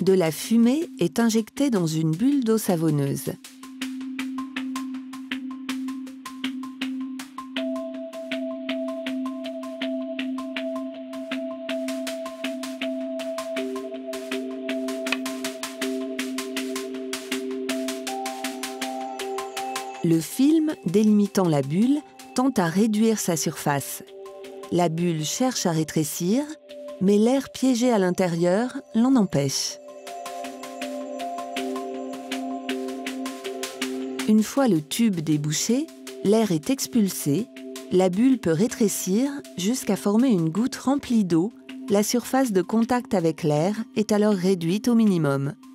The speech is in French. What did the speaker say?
De la fumée est injectée dans une bulle d'eau savonneuse. Le film, délimitant la bulle, tend à réduire sa surface. La bulle cherche à rétrécir, mais l'air piégé à l'intérieur l'en empêche. Une fois le tube débouché, l'air est expulsé, la bulle peut rétrécir jusqu'à former une goutte remplie d'eau. La surface de contact avec l'air est alors réduite au minimum.